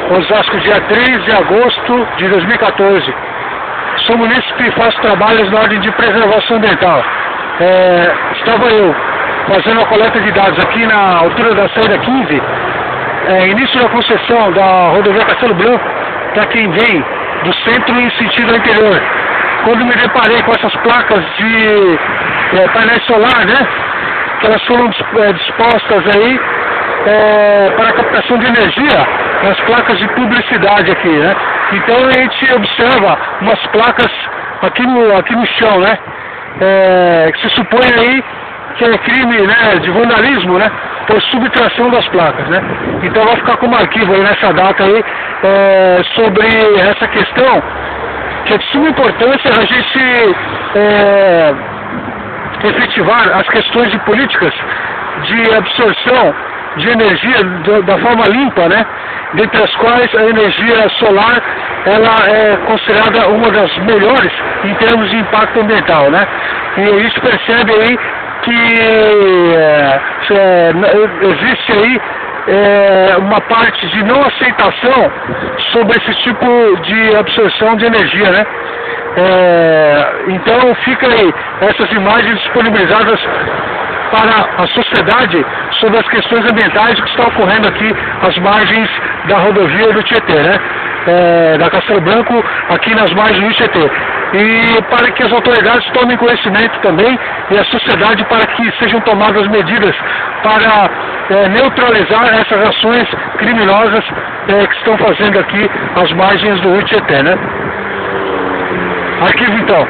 Osasco, dia 3 de agosto de 2014. Sou munícipe e faço trabalhos na ordem de preservação ambiental. Estava eu fazendo a coleta de dados aqui na altura da saída 15, início da concessão da rodovia Castelo Branco, para quem vem do centro em sentido ao interior. Quando me deparei com essas placas de painéis solar, né, que elas foram dispostas aí para a captação de energia, as placas de publicidade aqui, né? Então a gente observa umas placas aqui no chão, né? Que se supõe aí que é crime, né, de vandalismo, né, por subtração das placas, né? Então vai ficar como arquivo aí nessa data aí sobre essa questão, que é de suma importância a gente efetivar as questões de políticas de absorção de energia da forma limpa, né? Dentre as quais a energia solar, ela é considerada uma das melhores em termos de impacto ambiental, né? E a gente percebe aí que existe aí uma parte de não aceitação sobre esse tipo de absorção de energia, né? Então fica aí essas imagens disponibilizadas para a sociedade sobre as questões ambientais que estão ocorrendo aqui às margens da rodovia do Tietê, né? Da Castelo Branco, aqui nas margens do Tietê. E para que as autoridades tomem conhecimento também, e a sociedade, para que sejam tomadas medidas para neutralizar essas ações criminosas que estão fazendo aqui às margens do Rio Tietê, né? Arquivo então.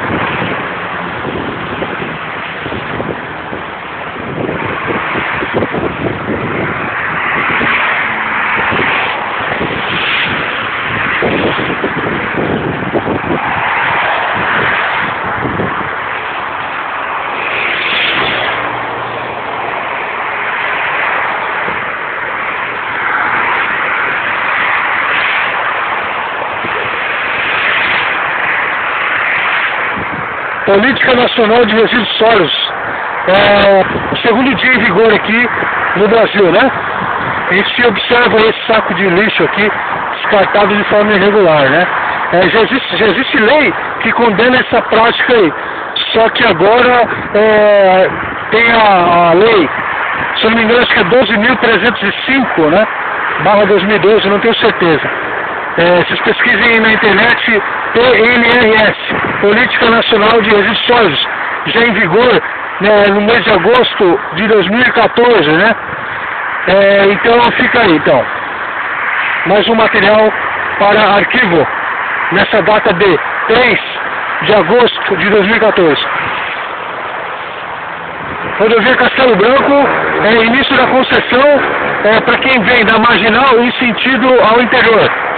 Política Nacional de Resíduos Sólidos, segundo dia em vigor aqui no Brasil, né? A gente observa esse saco de lixo aqui descartado de forma irregular, né? Já existe lei que condena essa prática aí, só que agora tem a lei, se eu não me engano, acho que é 12.305, né? / 2012, não tenho certeza. Vocês pesquisem na internet PNRS, Política Nacional de Resíduos Sólidos, já em vigor, né, no mês de agosto de 2014, né? Então fica aí, então, mais um material para arquivo, nessa data de 3 de agosto de 2014. Rodovia Castelo Branco, início da concessão para quem vem da Marginal em sentido ao interior.